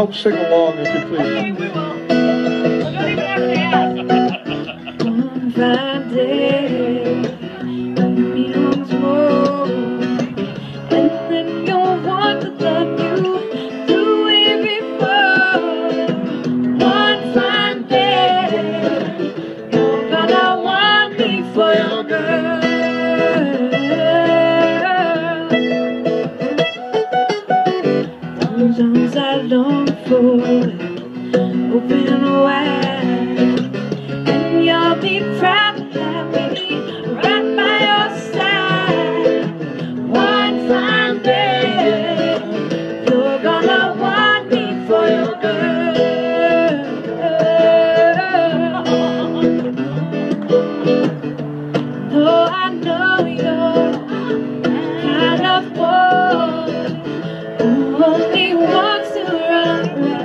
help sing along if you please. Okay, we will. We don't even have to ask. One fine day, me once more, and then you'll want to love you the way before. One fine day, you're gonna want me for your girl. Those arms I long for, open wide, and you'll be proud to have me right by your side. One fine day, you're gonna want me for your girl. Though I know you're kind of boy who only wants to run around,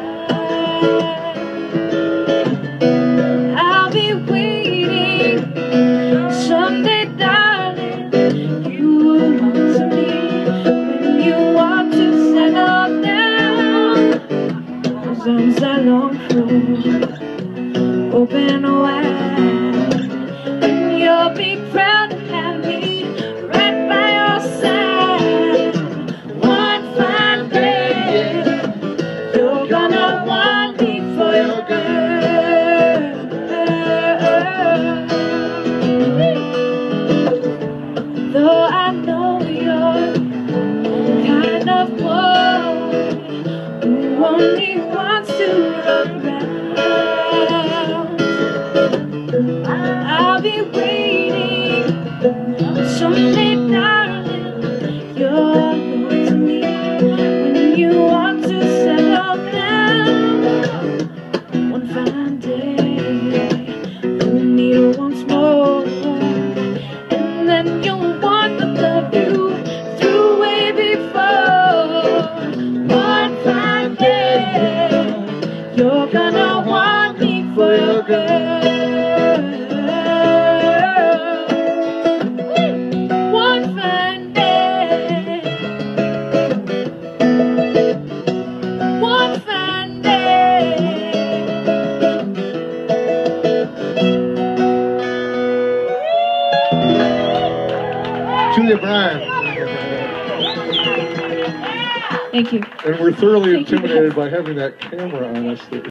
I'll be waiting. Someday, darling, you will want me when you want to settle down. Those arms I long for, open wide, and you'll be proud to have me right by your side. One fine day, you're gonna want me for your girl. Though I know you're kind of boy who only wants to run around, I'll be waiting. Someday, darling, you're going to me when you want to settle down. One fine day, you'll need her once more, and then you'll want to love you through way before. One fine day, you're gonna want me for your girl. One fine day, one fine day. Julia Bryan. Thank you. And we're thoroughly Thank you. intimidated by having that camera on us.